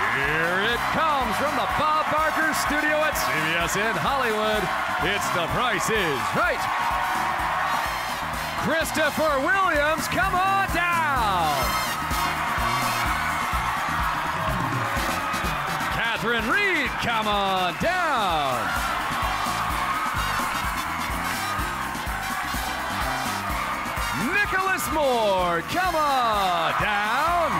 Here it comes from the Bob Barker studio at CBS in Hollywood. It's The Price is Right. Christopher Williams, come on down. Catherine Reed, come on down. Nicholas Moore, come on down.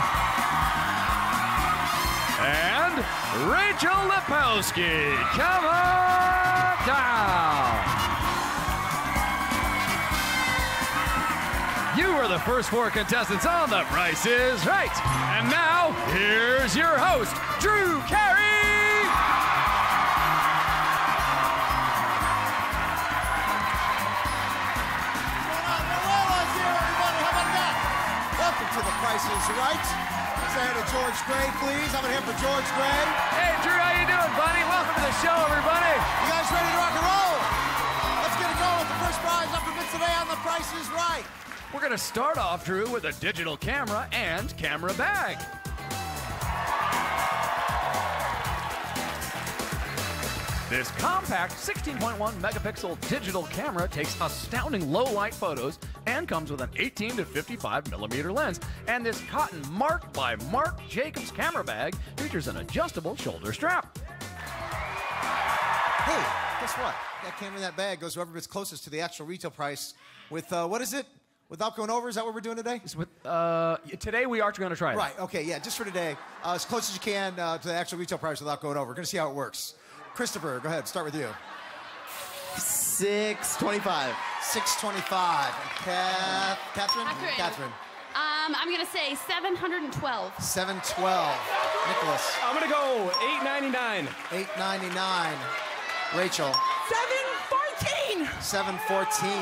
And Rachel Lepowski, come on down. You are the first four contestants on The Price is Right. And now, here's your host, Drew Carey. Welcome to The Price is Right. Say hi to George Gray, please. Have it here for George Gray. Hey, Drew, how you doing, buddy? Welcome to the show, everybody. You guys ready to rock and roll? Let's get it going with the first prize up for bids today on The Price is Right. We're going to start off, Drew, with a digital camera and camera bag. This compact 16.1 megapixel digital camera takes astounding low-light photos and comes with an 18 to 55 millimeter lens. And this cotton Mark by Marc Jacobs camera bag features an adjustable shoulder strap. Hey, guess what? That camera in that bag goes whoever bids closest to the actual retail price with, what is it? Without going over, is that what we're doing today? Today we are going to try it. Right, okay, yeah, just for today. As close as you can to the actual retail price without going over. We're going to see how it works. Christopher, go ahead, start with you. $6.25. $6.25. Catherine? Catherine. I'm going to say $712. $7.12. Nicholas. I'm gonna go $8.99. $8.99. Rachel. $714. $7.14.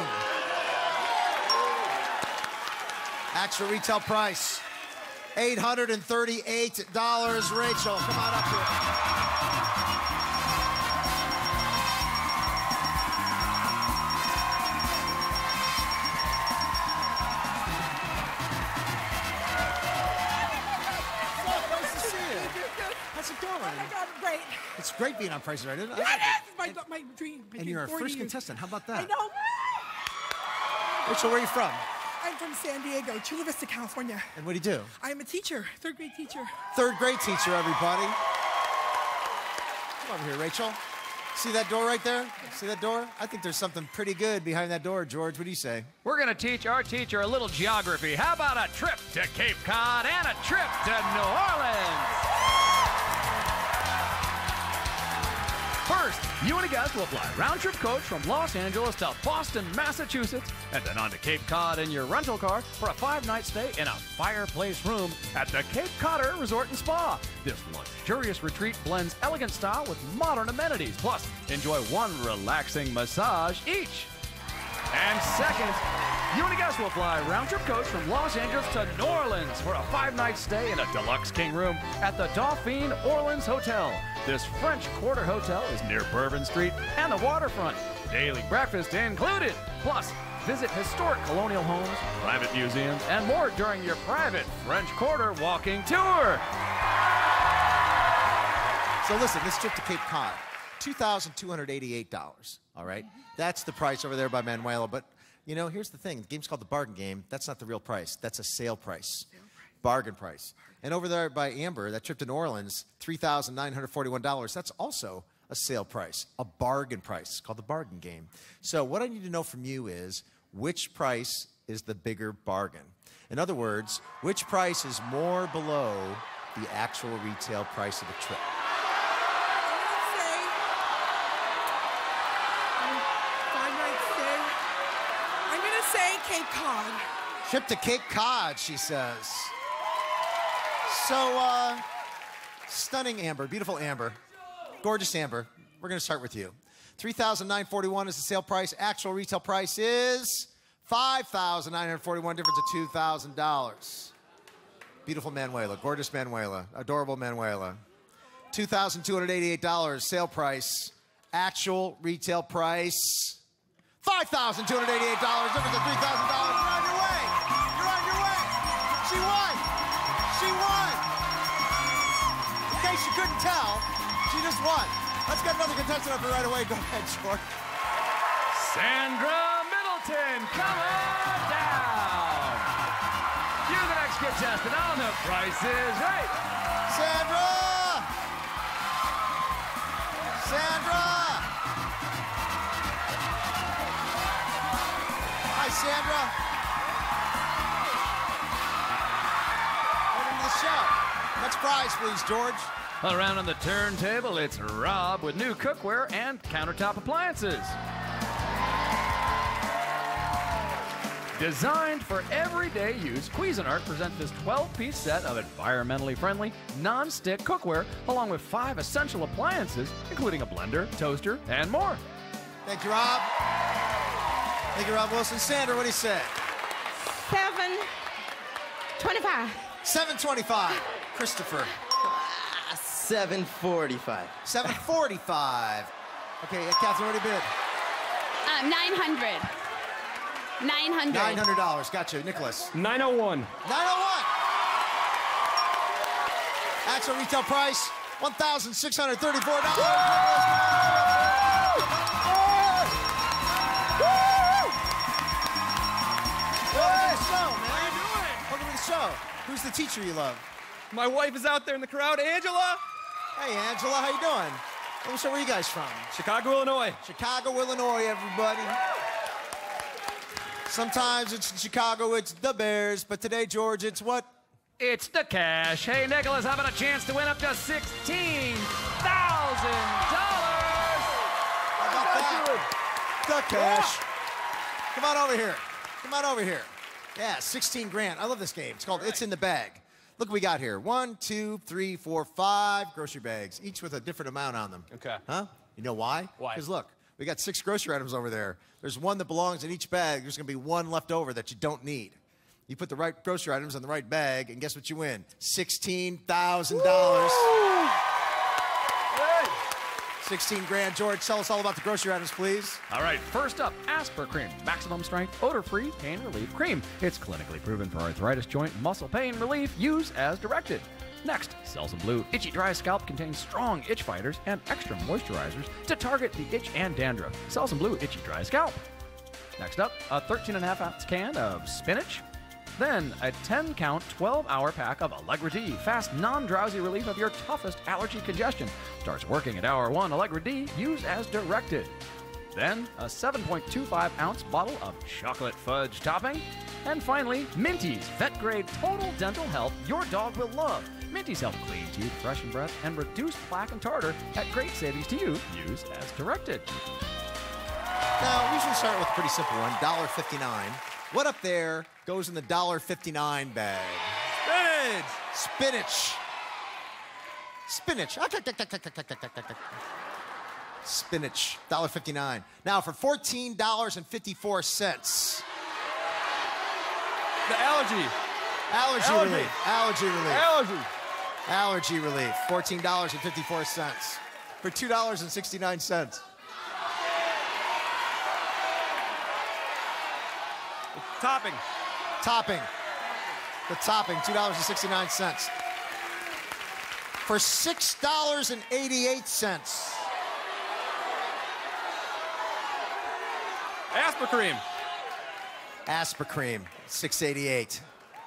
Actual retail price, $838. Rachel, come on up here. Nice to see you. How's it going? Oh my God, great. It's great being on Price is Right, isn't it? Yeah, it is. My dream. And you're our first contestant. How about I that? know. Rachel, where are you from? I'm from San Diego, Chula Vista, California. And what do you do? I'm a teacher, third grade teacher. Third grade teacher, everybody. Come over here, Rachel. See that door right there? See that door? I think there's something pretty good behind that door, George. What do you say? We're going to teach our teacher a little geography. How about a trip to Cape Cod and a trip to New Orleans? First, you and a guest will fly round-trip coach from Los Angeles to Boston, Massachusetts, and then on to Cape Cod in your rental car for a 5-night stay in a fireplace room at the Cape Codder Resort and Spa. This luxurious retreat blends elegant style with modern amenities. Plus, enjoy one relaxing massage each. And second, you and a guest will fly round-trip coach from Los Angeles to New Orleans for a 5-night stay in a deluxe king room at the Dauphine Orleans Hotel. This French Quarter hotel is near Bourbon Street and the waterfront. Daily breakfast included. Plus, visit historic colonial homes, private museums, and more during your private French Quarter walking tour. So listen, this trip to Cape Cod, $2,288, all right? That's the price over there by Manuela, but you know, here's the thing. The game's called the bargain game. That's not the real price. That's a sale price. Bargain price. And over there by Amber, that trip to New Orleans, $3,941. That's also a sale price, a bargain price. It's called the bargain game. So what I need to know from you is, which price is the bigger bargain? In other words, which price is more below the actual retail price of the trip? I'm gonna say Cape Cod. Trip to Cape Cod, she says. So, stunning Amber, beautiful Amber, gorgeous Amber. We're going to start with you. $3,941 is the sale price. Actual retail price is $5,941, difference of $2,000. Beautiful Manuela, gorgeous Manuela, adorable Manuela. $2,288 sale price. Actual retail price, $5,288, difference of $3,000. You're on your way. You're on your way. She won. She won. case you couldn't tell, she just won. Let's get another contestant up here right away. Go ahead, George. Sandra Middleton, come on down. You're the next contestant on The Price is Right. Sandra! Sandra! Hi, Sandra. Welcome to the show. Next prize, please, George. Around on the turntable, it's Rob with new cookware and countertop appliances. Designed for everyday use, Cuisinart presents this 12-piece set of environmentally friendly, non-stick cookware, along with 5 essential appliances, including a blender, toaster, and more. Thank you, Rob. Thank you, Rob Wilson. Sandra, what do you say? $7.25. $7.25. Christopher. $7.45. $7.45. Okay, Catherine, what do you bid? 900. $900. Gotcha. Nicholas. 901. 901. That's our retail price. $1,634. Welcome to the show. Who's the teacher you love? My wife is out there in the crowd. Angela! Hey, Angela, how you doing? So where are you guys from? Chicago, Illinois. Chicago, Illinois, everybody. Sometimes it's in Chicago, it's the Bears, but today, George, it's what? It's the cash. Hey, Nicholas, how about a chance to win up to $16,000? How about that? The cash. Come on over here. Come on over here. Yeah, 16 grand. I love this game. It's called It's in the Bag. Look what we got here. 1, 2, 3, 4, 5 grocery bags, each with a different amount on them. Okay. Huh? You know why? Why? Because look, we got 6 grocery items over there. There's one that belongs in each bag. There's going to be one left over that you don't need. You put the right grocery items in the right bag, and guess what you win? $16,000. 16 grand. George, tell us all about the grocery items, please. All right, first up, Aspercream, maximum strength, odor-free pain relief cream. It's clinically proven for arthritis, joint, muscle pain relief. Use as directed. Next, Selsun Blue Itchy Dry Scalp contains strong itch fighters and extra moisturizers to target the itch and dandruff. Selsun Blue Itchy Dry Scalp. Next up, a 13.5-ounce can of spinach. Then, a 10-count, 12-hour pack of Allegra D, fast, non-drowsy relief of your toughest allergy congestion. Starts working at hour 1. Allegra D, use as directed. Then, a 7.25-ounce bottle of chocolate fudge topping. And finally, Minty's vet-grade total dental health your dog will love. Minty's help clean teeth, freshen breath, and reduce plaque and tartar at great savings to you. Use as directed. Now, we usually start with a pretty simple one, $1.59. What up there goes in the $1.59 bag? Spinach. Spinach. Spinach. $1.59. Now for $14.54. The allergy. Allergy relief. Allergy relief. Allergy. Allergy relief. $14.54 for $2.69. Topping. Topping. The topping, $2.69. For $6.88. Aspercream. Aspercream, $6.88.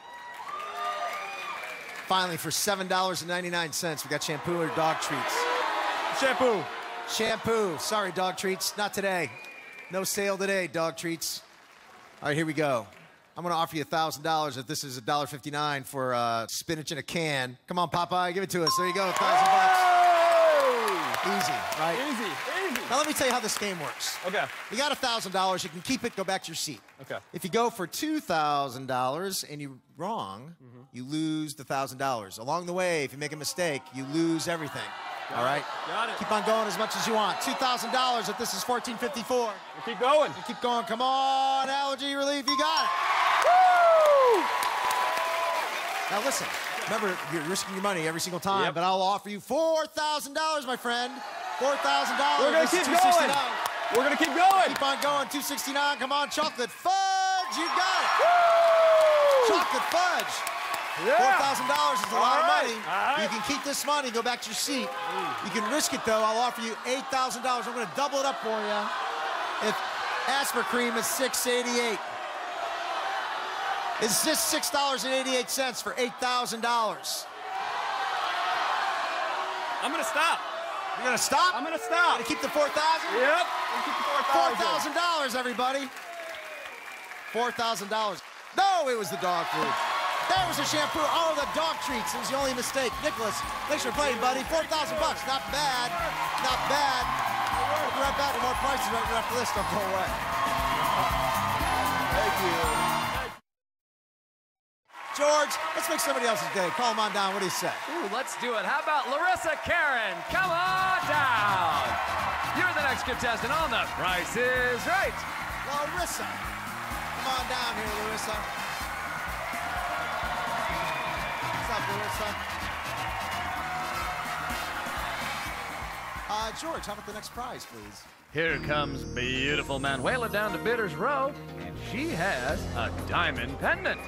Finally, for $7.99, we got shampoo or dog treats. Shampoo. Shampoo. Sorry, dog treats. Not today. No sale today, dog treats. All right, here we go. I'm going to offer you $1,000 if this is $1.59 for spinach in a can. Come on, Popeye, give it to us. There you go, $1,000. Easy, right? Easy. Now let me tell you how this game works. Okay. You got $1,000. You can keep it. Go back to your seat. Okay. If you go for $2,000 and you're wrong, you lose the $1,000. Along the way, if you make a mistake, you lose everything. All right? Got it. Keep on going as much as you want. $2,000 if this is $14.54. You keep going. You keep going. Come on, allergy relief. You got it. Woo! Now listen. Remember, you're risking your money every single time, Yep. but I'll offer you $4,000, my friend. $4,000. We're going to keep going. We're going to keep going. Keep on going. $269. Come on, chocolate fudge. You got it. Woo! Chocolate fudge. Yeah. $4,000 is a lot of money. All right. You can keep this money and go back to your seat. You can risk it, though. I'll offer you $8,000. I'm going to double it up for you. If Asper Cream is $6.88. It's just $6.88 for $8,000. I'm gonna stop. You're going to stop? I'm gonna stop. Gonna keep the $4,000? Yep. I'm keep the $4,000. $4,000, everybody. $4,000. No, it was the dog food. There was the shampoo. Oh, the dog treats. It was the only mistake. Nicholas, thanks for playing, buddy. $4,000 bucks. Not bad. Not bad. We'll be right back with more prices right after this. Don't go away. Thank you. George, let's make somebody else's day. Call him on down. What do you say? Ooh, let's do it. How about Larissa Karen? Come on down. You're the next contestant on The Price is Right. Larissa. Come on down here, Larissa. What's up, Larissa? George, how about the next prize, please? Here comes beautiful Manuela down to Bidder's Row, and she has a diamond pendant.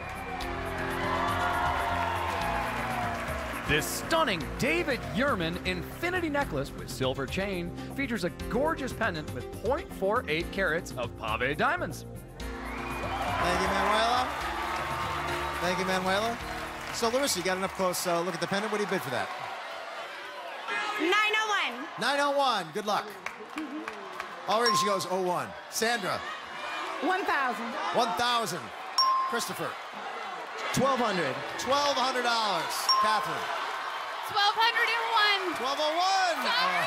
This stunning David Yurman infinity necklace with silver chain features a gorgeous pendant with 0.48 carats of pave diamonds. Thank you, Manuela. Thank you, Manuela. So, Larissa, you got it up close. Look at the pendant. What do you bid for that? 901. 901. Good luck. Already she goes 01. Sandra. 1,000. 1,000. Christopher. 1,200. $1,200. Catherine. 1,201. 1201.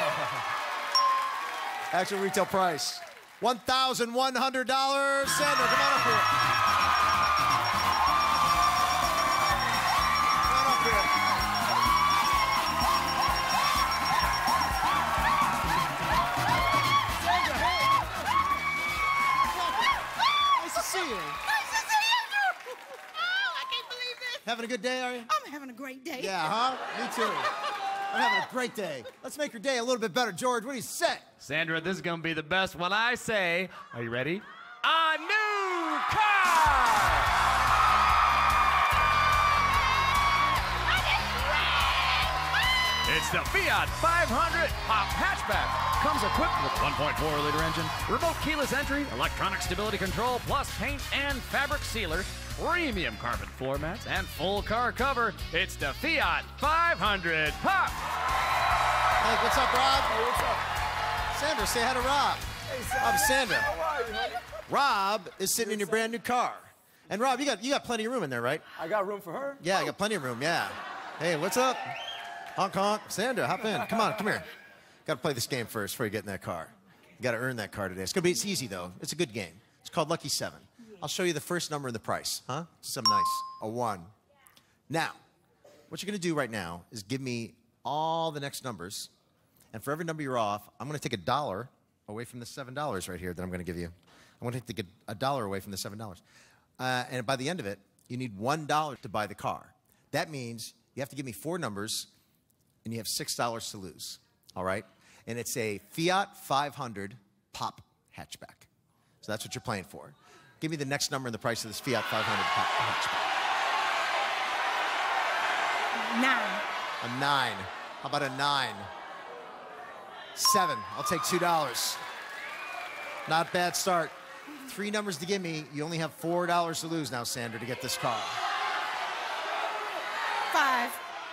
Actual retail price. $1,100. Sandra, come on up here. Come on up here. Sandra, hey. Nice to see you. Nice to see you. Oh, I can't believe this. Having a good day, are you? I'm having a great day. Yeah, huh? Me too. I'm having a great day. Let's make your day a little bit better. George, what do you say? Sandra, this is going to be the best when I say, are you ready? A new car! It's the Fiat 500 Pop Hatchback. Comes equipped with 1.4-liter engine, remote keyless entry, electronic stability control, plus paint and fabric sealer, premium carpet floor mats, and full car cover. It's the Fiat 500 Pop. Hey, what's up, Rob? Hey, what's up? Sandra, say hi to Rob. Hey, I'm Sandra. How are you, honey? Rob is sitting in your brand new car. And Rob, you got plenty of room in there, right? I got room for her. Yeah, I got plenty of room, yeah. Hey, what's up? Honk, honk. Sandra, hop in. Come on, come here. Got to play this game first before you get in that car. You got to earn that car today. It's easy, though. It's a good game. It's called Lucky 7. I'll show you the first number in the price, huh? Something nice. A 1. Now, what you're going to do right now is give me all the next numbers. And for every number you're off, I'm going to take $1 away from the $7 right here that I'm going to give you. I'm going to take $1 away from the $7. And by the end of it, you need $1 to buy the car. That means you have to give me 4 numbers, and you have $6 to lose, all right? And it's a Fiat 500 Pop Hatchback. So that's what you're playing for. Give me the next number and the price of this Fiat 500 Pop Hatchback. 9. A 9. How about a 9? 7. I'll take $2. Not bad start. 3 numbers to give me. You only have $4 to lose now, Sandra, to get this car. 5.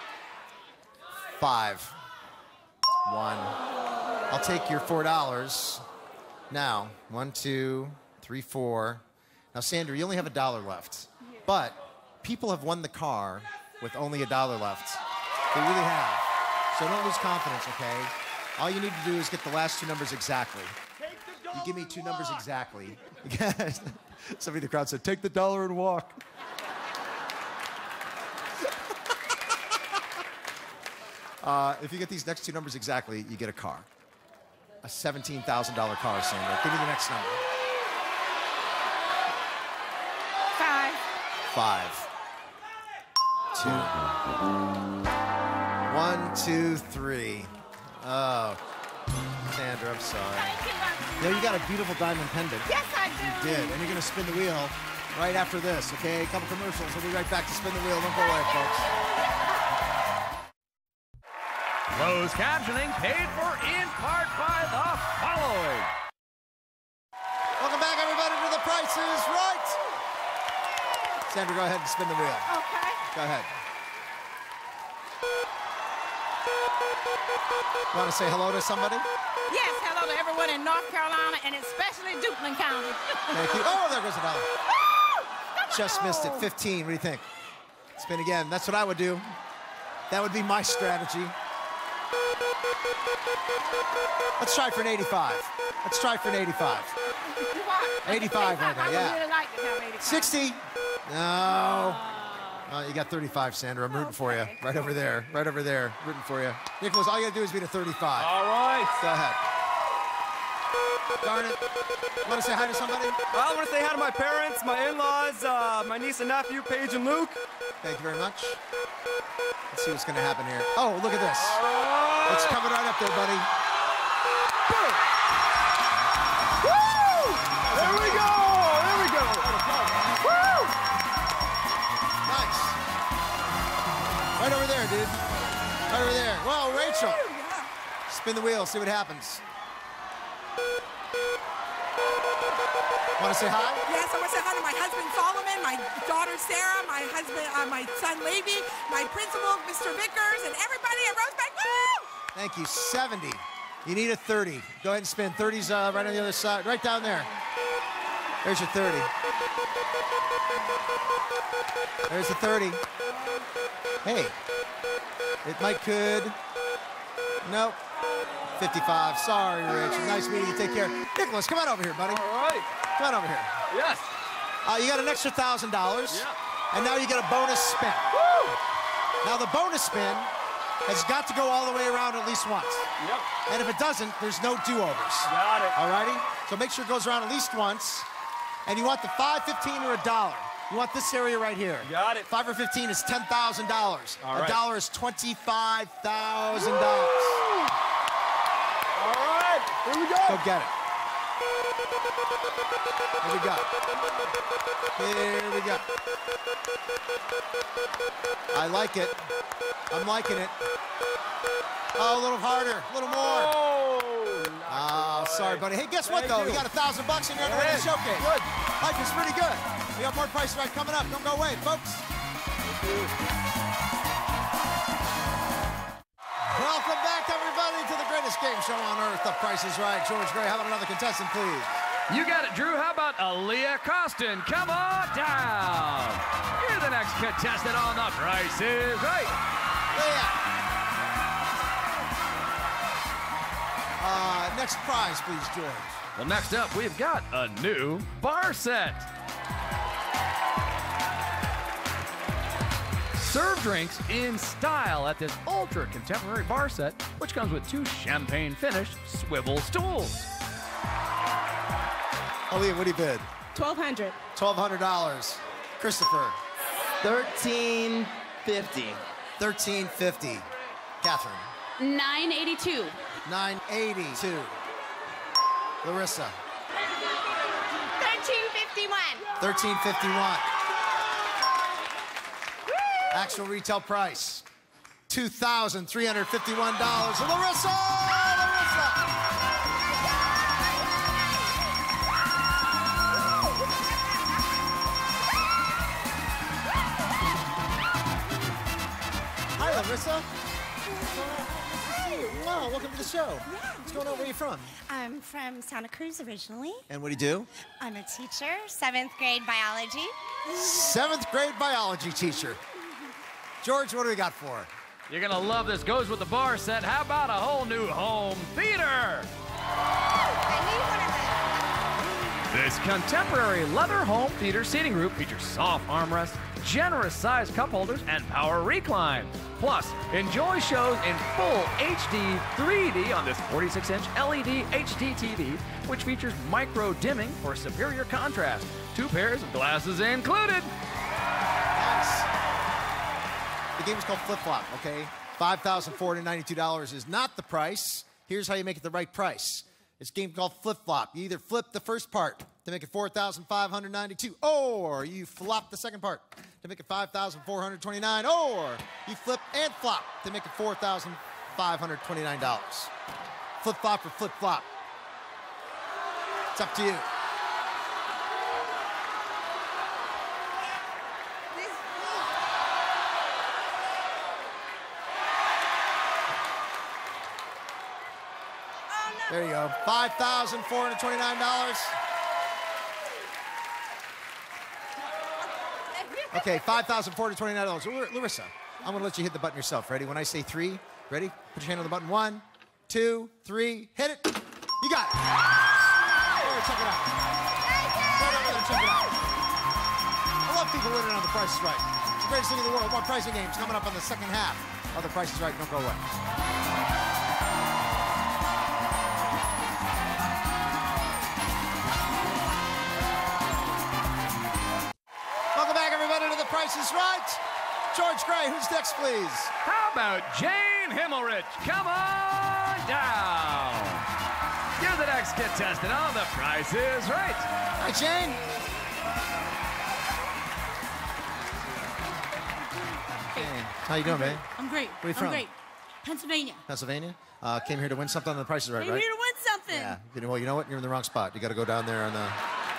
5. 1. I'll take your $4. Now, 1, 2, 3, 4. Now, Sandra, you only have $1 left. But people have won the car with only $1 left. They really have. So don't lose confidence, okay? All you need to do is get the last 2 numbers exactly. You give me 2 numbers exactly. Somebody in the crowd said, take the $1 and walk. If you get these next 2 numbers exactly, you get a car. A $17,000 car, Sandra. Give me the next number. 5. 5. 2. 1, 2, 3. Oh, Sandra, I'm sorry. Thank you, Lucky. Yeah, you got a beautiful diamond pendant. Yes, I do. You did, and you're gonna spin the wheel. right after this, okay? A couple commercials. We'll be right back to Spin the Wheel. Don't go away, folks. Closed captioning paid for in part by the following. Welcome back, everybody, to The Price is Right. Sandra, go ahead and spin the wheel. Okay. Go ahead. Want to say hello to somebody? Yes, hello to everyone in North Carolina and especially Duplin County. Thank you. Oh, there goes $1. Just missed it. 15. What do you think? Spin again. That's what I would do. That would be my strategy. Let's try for an 85. Let's try for an 85. 85 right there, I would yeah. really like to have 85. 60. No. Oh, you got 35, Sandra. I'm rooting for you. Okay. Right over there. Right over there. Rooting for you. Nicholas, all you got to do is beat a 35. All right. Go ahead. Darn it. Want to say hi to somebody? I want to say hi to my parents, my in-laws, my niece and nephew, Paige and Luke. Thank you very much. Let's see what's going to happen here. Oh, look at this. It's coming right up there, buddy. Boom. Woo! There we go. There we go. Woo! Nice. Right over there, dude. Right over there. Well, Rachel. Spin the wheel, see what happens. Want to say hi? Yes, I want to say hi to my husband Solomon, my daughter Sarah, my husband, my son Levi, my principal Mr. Vickers, and everybody at Rosebank. Woo! Thank you. 70. You need a 30. Go ahead and spin. 30's right on the other side, right down there. There's your 30. There's the 30. Hey, it might could. Nope. 55. Sorry, Rich. Nice meeting you. Take care. Nicholas, come on over here, buddy. All right. Come on over here. Yes. You got an extra $1,000. Yeah. And now you get a bonus spin. Woo! Now the bonus spin has got to go all the way around at least once. Yep. And if it doesn't, there's no do-overs. Got it. All righty? So make sure it goes around at least once. And you want the 5, 15, or $1. You want this area right here. Got it. 5 or 15 is $10,000. All right. $1 is $25,000. All right. Here we go. Go get it. Here we go. Here we go. I like it. I'm liking it. Oh, a little harder, a little more. Oh, sorry, buddy. Hey, guess what, though? We got $1,000 in your underrated showcase. Good. Life is pretty good. We got more Price is Right coming up. Don't go away, folks. Welcome back, everybody, to the greatest game show on earth, The Price is Right. George Gray, how about another contestant, please? You got it, Drew. How about Aaliyah Costin? Come on down. You're the next contestant on The Price is Right. Leah. Next prize, please, George. Well, next up, we've got a new bar set. Serve drinks in style at this ultra contemporary bar set, which comes with 2 champagne finished swivel stools. Aaliyah, what do you bid? $1,200. $1,200. Christopher. $13.50. $13.50. Catherine. $9.82. $9.82. Larissa. $13.51. $13.51. Actual retail price, $2,351. Larissa! Hi, Larissa. Wow, welcome to the show. What's going on? Where are you from? I'm from Santa Cruz originally. And what do you do? I'm a teacher, 7th grade biology. 7th grade biology teacher. George, what do we got for her? You're gonna love this. Goes with the bar set. How about a whole new home theater? I need one of This contemporary leather home theater seating group features soft armrests, generous sized cup holders, and power recline. Plus, enjoy shows in full HD 3D on this 46-inch LED HD TV, which features micro dimming for superior contrast. 2 pairs of glasses included. Nice. The game is called Flip Flop, okay? $5,492 is not the price. Here's how you make it the right price. It's a game called flip-flop. You either flip the first part to make it 4,592, or you flop the second part to make it 5,429, or you flip and flop to make it $4,529. Flip-flop or flip-flop. It's up to you. There you go. $5,429. Okay, $5,429. Larissa, I'm going to let you hit the button yourself. Ready? When I say 3, ready? Put your hand on the button. 1, 2, 3. Hit it. You got it. Over, check it out. Right over there, check it out. I love people winning on The Price is Right. It's the greatest thing in the world. More pricing games coming up on the second half of The Price is Right. Don't go away. Price is Right. George Gray, who's next, please? How about Jane Himmelrich? Come on down. You're the next contestant on The Price is Right. Hi, Jane. Hey, how you doing, man? I'm great. Where you from? I'm great. Pennsylvania. Pennsylvania? Came here to win something on The Price is Right, Came right? here to win something. Yeah. Well, you know what? You're in the wrong spot. You got to go down there on the...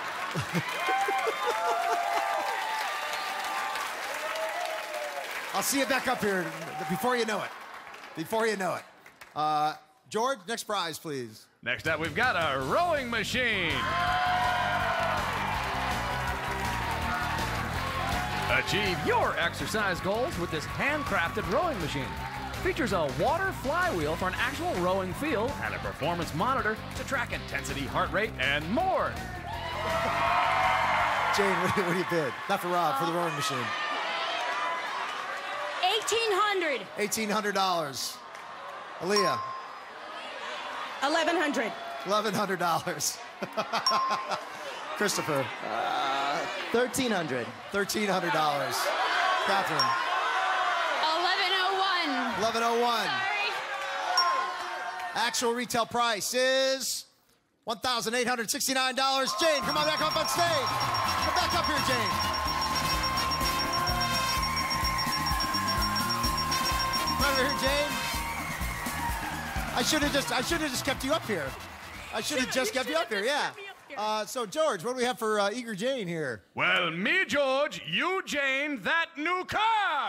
I'll see you back up here before you know it. Before you know it. George, next prize, please. Next up, we've got a rowing machine. Achieve your exercise goals with this handcrafted rowing machine. Features a water flywheel for an actual rowing feel and a performance monitor to track intensity, heart rate, and more. Jane, what do you bid? Not for Rob, for the rowing machine. $1,800. $1,800. Aaliyah. $1,100. $1,100. Christopher. $1,300. $1,300. Catherine. $1,101. $1,101. Sorry. Actual retail price is $1,869. Jane, come on back up on stage. Come back up here, Jane. Come over here, Jane. I should have just kept you up here. I should have just kept you up here, yeah. So, George, what do we have for eager Jane here? Well, me, George, you, Jane, that new car!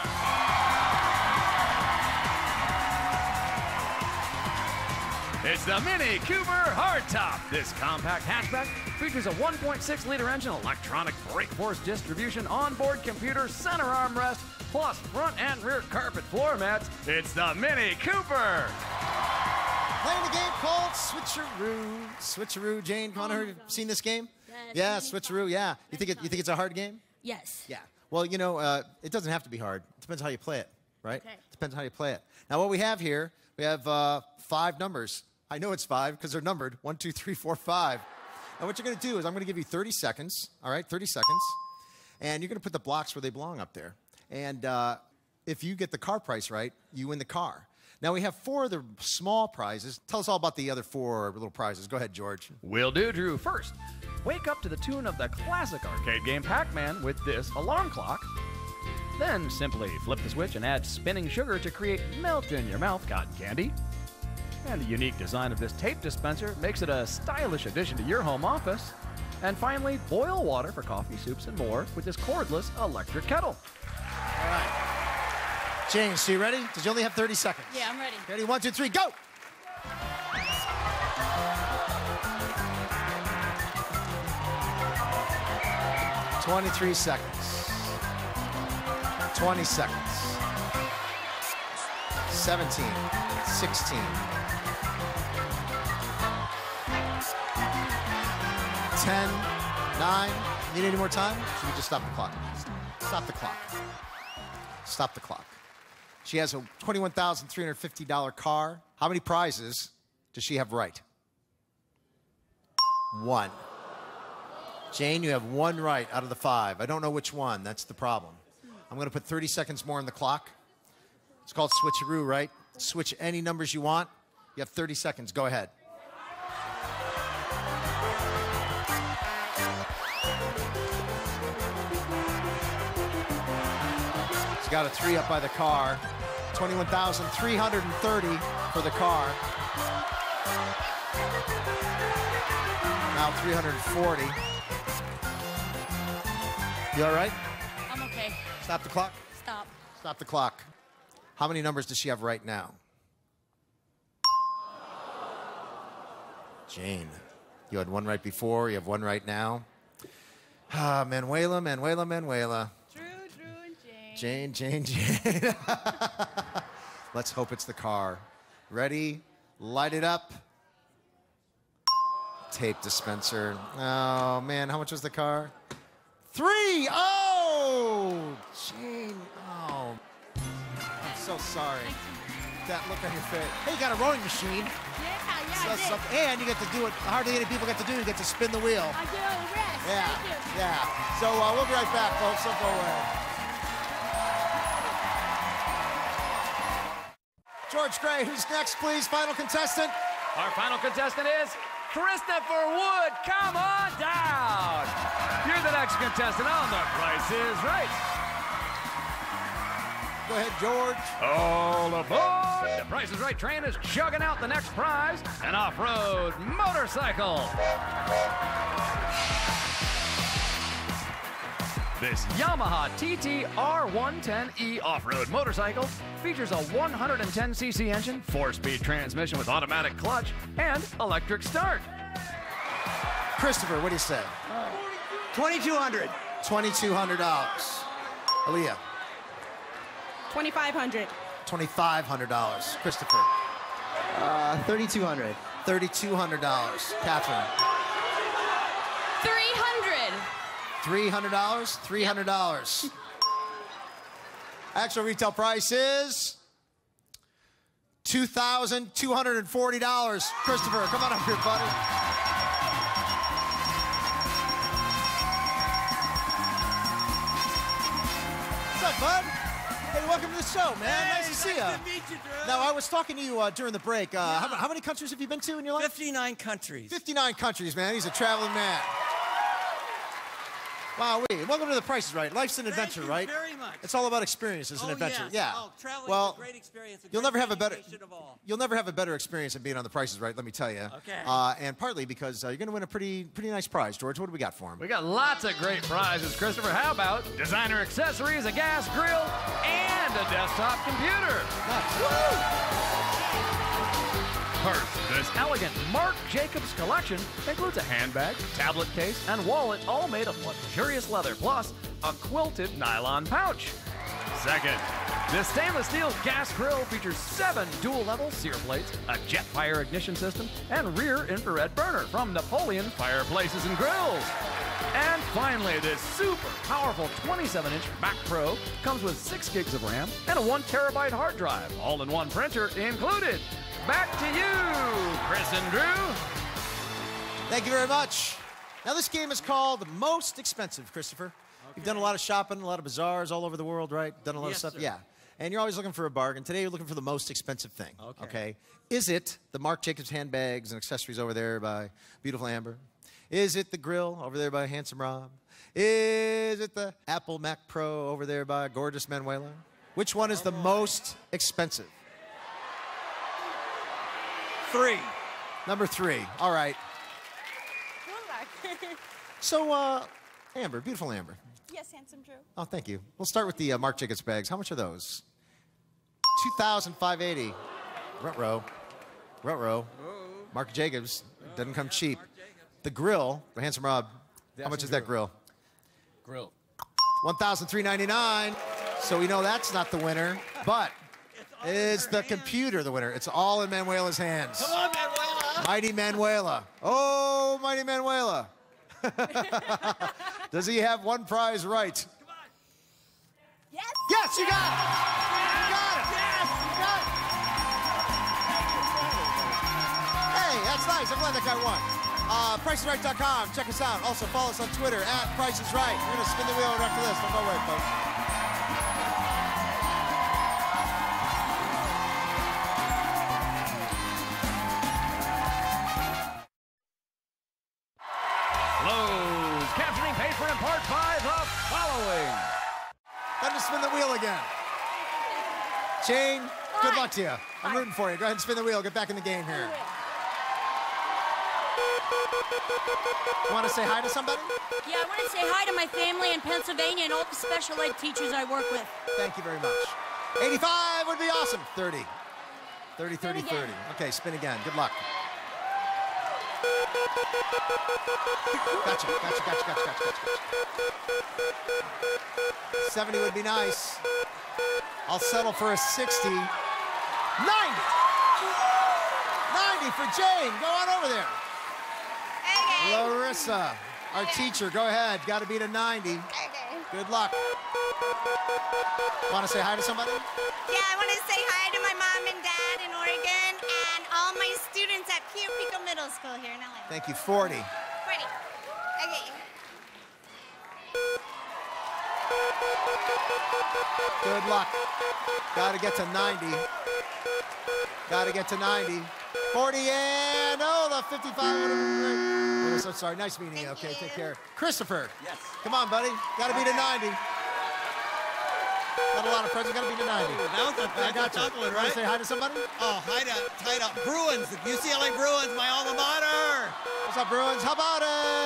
It's the Mini Cooper Hardtop. This compact hatchback features a 1.6-liter engine, electronic brake force distribution, onboard computer, center armrest, plus front and rear carpet floor mats. It's the Mini Cooper. Playing the game called Switcheroo. Switcheroo, Jane, come on over. Seen this game? Yeah, Switcheroo, yeah. You think it's a hard game? Yes. Yeah. Well, you know, it doesn't have to be hard. It depends how you play it, right? Okay. Depends how you play it. Now, what we have here, we have 5 numbers. I know it's 5 because they're numbered. 1, 2, 3, 4, 5. And what you're going to do is I'm going to give you 30 seconds, all right? 30 seconds. And you're going to put the blocks where they belong up there. And if you get the car price right, you win the car. Now, we have 4 other small prizes. Tell us all about the other 4 little prizes. Go ahead, George. Will do, Drew. First, wake up to the tune of the classic arcade game Pac-Man with this alarm clock. Then simply flip the switch and add spinning sugar to create melt-in-your-mouth cotton candy. And the unique design of this tape dispenser makes it a stylish addition to your home office. And finally, boil water for coffee, soups, and more with this cordless electric kettle. All right. James, so you ready? Because you only have 30 seconds. Yeah, I'm ready. Ready? 1, 2, 3, go! $23 seconds. 20 seconds. 17, 16. 10, 9. Need any more time? Should we just stop the clock? Stop the clock. Stop the clock. She has a $21,350 car. How many prizes does she have right? 1. Jane, you have 1 right out of the 5. I don't know which one. That's the problem. I'm going to put 30 seconds more on the clock. It's called Switcheroo, right? Switch any numbers you want. You have 30 seconds. Go ahead. got a 3 up by the car. 21,330 for the car. Now 340. You all right? I'm okay. Stop the clock. Stop. Stop the clock. How many numbers does she have right now? Jane, you had one right before. You have one right now. Manuela. Drew, and Jane. Jane. Let's hope it's the car. Ready? Light it up. Tape dispenser. Oh, man, how much was the car? 3! Oh! Jane. Oh. I'm so sorry. That look on your face. Hey, you got a rowing machine. Yeah. And you get to do it. Hardly any people get to do. You get to spin the wheel. I do the rest. Yeah. Thank you. Yeah. So we'll be right back, folks. Don't go away. George Gray, who's next, please? Final contestant. Our final contestant is Christopher Wood. Come on down. You're the next contestant on The Price is Right. Go ahead, George. All aboard! The Price is Right train is chugging out the next prize, an off-road motorcycle. This Yamaha TT R110E off-road motorcycle features a 110cc engine, 4-speed transmission with automatic clutch, and electric start. Christopher, what do you say? $2,200. $2,200. Aaliyah. $2,500. $2,500. Christopher. $3,200. $3,200. Catherine. $300. $300. $300. Actual retail price is $2,240. Christopher, come on up here, buddy. What's up, bud? Hey, welcome to the show, man. Nice to see you. Nice to meet you, Drew. Now, I was talking to you during the break. How many countries have you been to in your life? 59 countries. 59 countries, man. He's a traveling man. Wow, welcome to The Price is Right. Life's an adventure, right? Thank you very much. It's all about experiences and adventure. Yes. Yeah. Oh, traveling well, is a great experience. You'll never have a better. Of all. You'll never have a better experience than being on The Price is Right. Let me tell you. Okay. And partly because you're going to win a pretty nice prize, George. What do we got for him? We got lots of great prizes, Christopher. How about designer accessories, a gas grill, and a desktop computer? Nice. Woo! First, this elegant Marc Jacobs collection includes a handbag, tablet case, and wallet, all made of luxurious leather, plus a quilted nylon pouch. Second, this stainless steel gas grill features 7 dual-level sear plates, a jet fire ignition system, and rear infrared burner from Napoleon Fireplaces and Grills. And finally, this super powerful 27-inch Mac Pro comes with 6 gigs of RAM and a 1 terabyte hard drive, all-in-one printer included. Back to you, Chris and Drew. Thank you very much. Now, this game is called Most Expensive, Christopher. You've done a lot of shopping, a lot of bazaars all over the world, right? Done a lot of stuff? Sir. Yeah. And you're always looking for a bargain. Today, you're looking for the most expensive thing. Okay. Is it the Marc Jacobs handbags and accessories over there by Beautiful Amber? Is it the grill over there by Handsome Rob? Is it the Apple Mac Pro over there by Gorgeous Manuela? Which one is the most expensive? 3. Number 3. All right. Good luck. So, Amber, Beautiful Amber. Yes, handsome Drew. Oh, thank you. We'll start with the Marc Jacobs bags. How much are those? $2,580. Ruh-roh. Marc Jacobs. Doesn't come cheap. The grill, the Handsome Rob. How much is that grill? Grill. $1,399. So we know that's not the winner, but is the computer the winner? It's all in Manuela's hands. Come on, Manuela. Mighty Manuela. Oh, Mighty Manuela. Does he have one prize right? Come on. Yes. Yes, you got it. You got it. Yes. You got it. Hey, that's nice. I'm glad that guy won. PriceIsRight.com. Check us out. Also, follow us on Twitter @PriceIsRight. We're going to spin the wheel right after this. Don't go away, folks. Closed captioning paid for in part by the following. Time to spin the wheel again. Jane, good Hi. luck to you. I'm rooting for you. Go ahead and spin the wheel. Get back in the game here. Want to say hi to somebody? Yeah, I want to say hi to my family in Pennsylvania and all the special ed teachers I work with. Thank you very much. 85 would be awesome. 30. 30, 30, Spin 30. again. Okay, spin again. Good luck. Gotcha. 70 would be nice. I'll settle for a 60. 90! 90 for Jane. Go on over there. Okay. Larissa, our teacher, go ahead. Got to beat a 90. Okay. Good luck. Want to say hi to somebody? Yeah, I want to say hi to my mom and dad in Oregon and all my students at Pio Pico Middle School here in LA. Thank you. 40. 40. Okay. Good luck. Got to get to 90. Got to get to 90. 40 and the 55 would have been great. Oh, so sorry. Nice meeting you. Okay, take care. Christopher. Yes. Come on, buddy. Got to beat a 90. Got a lot of presents. Got to beat a 90. That was I got you. tough one, Want right? to say hi to somebody? Oh, hi to Bruins, the UCLA Bruins, my alma mater. What's up, Bruins? How about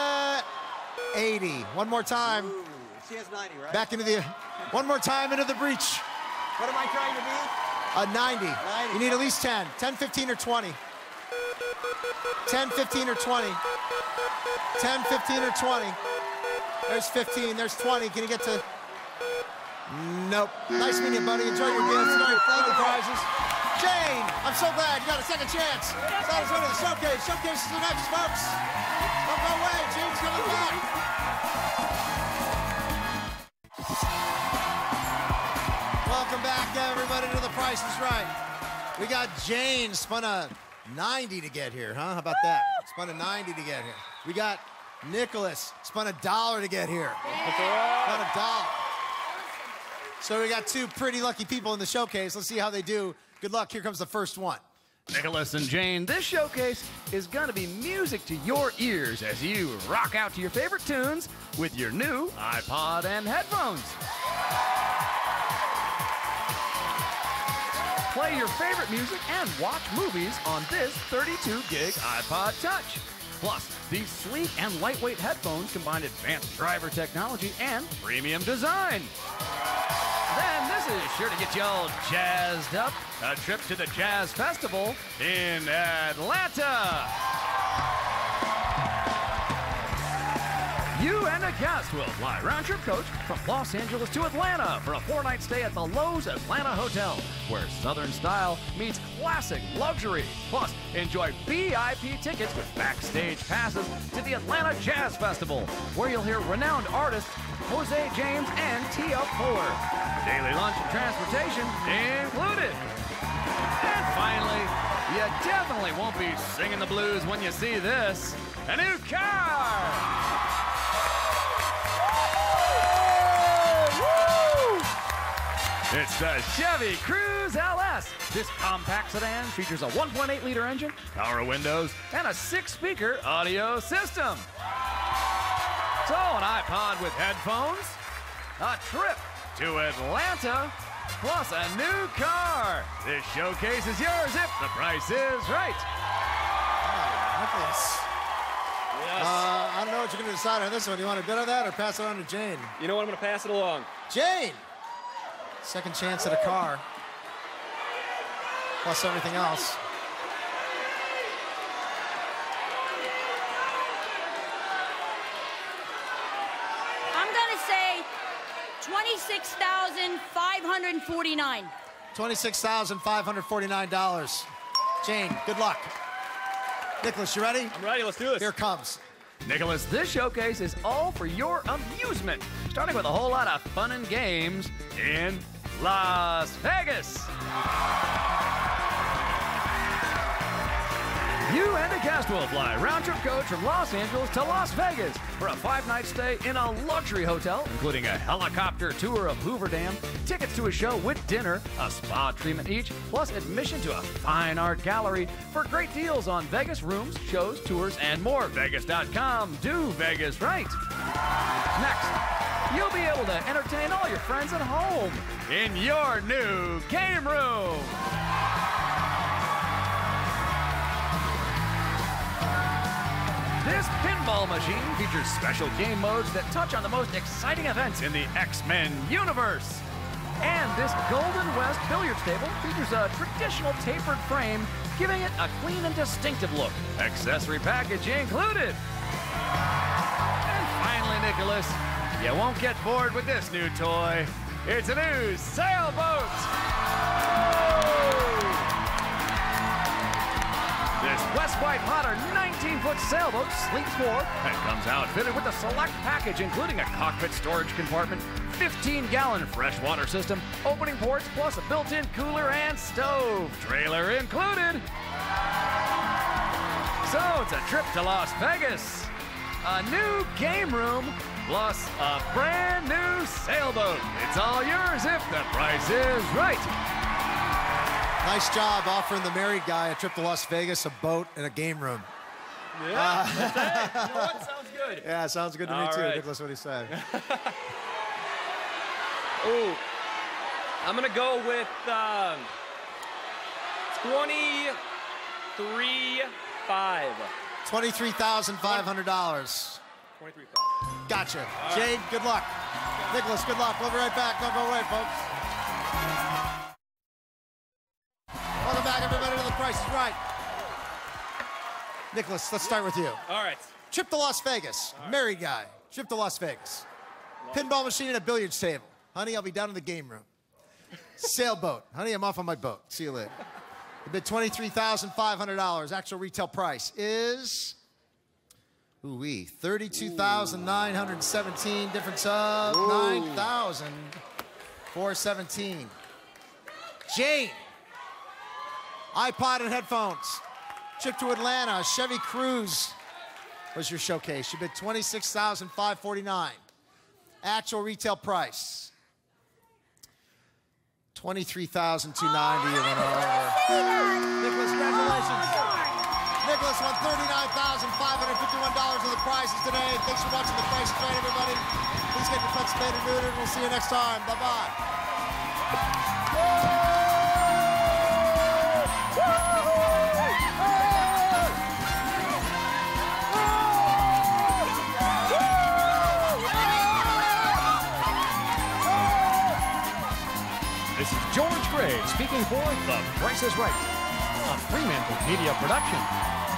80? One more time. Ooh, she has 90, right? Back into the, one more time into the breach. What am I trying to be? A 90. 90. You need at least 10. 10, 15, or 20. 10, 15, or 20. 10, 15, or 20. There's 15. There's 20. Can you get to... Nope. Nice meeting you, buddy. Enjoy your gifts. Enjoy your prizes. Jane, I'm so glad you got a second chance. That is one of the showcase. Showcase is next, folks. Don't go away. Jane's coming back. Welcome back, everybody, to The Price is Right. We got Jane spun a 90 to get here, huh? How about that? Spun a 90 to get here. We got Nicholas spun $1 to get here. Spun $1. So we got two pretty lucky people in the showcase. Let's see how they do. Good luck. Here comes the first one. Nicholas and Jane, this showcase is going to be music to your ears as you rock out to your favorite tunes with your new iPod and headphones. Play your favorite music and watch movies on this 32-gig iPod Touch. Plus, these sleek and lightweight headphones combine advanced driver technology and premium design. Then this is sure to get you all jazzed up. A trip to the Jazz Festival in Atlanta. You and a guest will fly round-trip coach from Los Angeles to Atlanta for a 4-night stay at the Lowe's Atlanta Hotel, where Southern style meets classic luxury. Plus, enjoy VIP tickets with backstage passes to the Atlanta Jazz Festival, where you'll hear renowned artists Jose James and Tia Fuller. Daily lunch and transportation included. And finally, you definitely won't be singing the blues when you see this. A new car! It's the Chevy Cruze LS. This compact sedan features a 1.8-liter engine, power windows, and a 6-speaker audio system. So an iPod with headphones, a trip to Atlanta, plus a new car. This showcase is yours if the price is right. Nicholas. Yes. I don't know what you're going to decide on this one. You want to bid on that or pass it on to Jane? You know what? I'm going to pass it along. Jane! Second chance at a car. Plus everything else. I'm going to say $26,549. $26,549. Jane, good luck. Nicholas, you ready? I'm ready. Let's do this. Here it comes. Nicholas, this showcase is all for your amusement, starting with a whole lot of fun and games in Las Vegas. You and a guest will fly round-trip coach from Los Angeles to Las Vegas for a 5-night stay in a luxury hotel, including a helicopter tour of Hoover Dam, tickets to a show with dinner, a spa treatment each, plus admission to a fine art gallery for great deals on Vegas rooms, shows, tours, and more. Vegas.com. Do Vegas right. Next, you'll be able to entertain all your friends at home. in your new game room. This pinball machine features special game modes that touch on the most exciting events in the X-Men universe. And this Golden West billiards table features a traditional tapered frame, giving it a clean and distinctive look. Accessory package included. And finally, Nicholas, you won't get bored with this new toy. It's a new sailboat. This West White Potter 19-foot sailboat sleeps 4 and comes outfitted with a select package including a cockpit storage compartment, 15-gallon freshwater system, opening ports, plus a built-in cooler and stove. Trailer included. So it's a trip to Las Vegas, a new game room, plus a brand new sailboat. It's all yours if the price is right. Nice job offering the married guy a trip to Las Vegas, a boat, and a game room. Yeah, that's it. You know what? Sounds good. Yeah, sounds good to me too. Right. Nicholas, what do you say? Ooh, I'm gonna go with 23,500. $23,500. 23,000. Gotcha. Jade, good luck. Nicholas, good luck. We'll be right back. Don't go away, folks. Welcome back, everybody, to The Price is Right. Nicholas, let's start with you. All right. Trip to Las Vegas. Married guy. Trip to Las Vegas. Pinball machine and a billiards table. Honey, I'll be down in the game room. Sailboat. Honey, I'm off on my boat. See you later. You bid $23,500. Actual retail price is... Ooh-wee. $32,917. Difference of $9,417. Jane. iPod and headphones. Trip to Atlanta. Chevy Cruze was your showcase. You bid $26,549. Actual retail price $23,290. You went over. Nicholas, congratulations. Nicholas won $39,551 of the prizes today. Thanks for watching The Price is Right, everybody. Please get your pets spayed and neutered. We'll see you next time. Bye-bye. This is George Gray speaking for The Price is Right, a Fremantle Media production.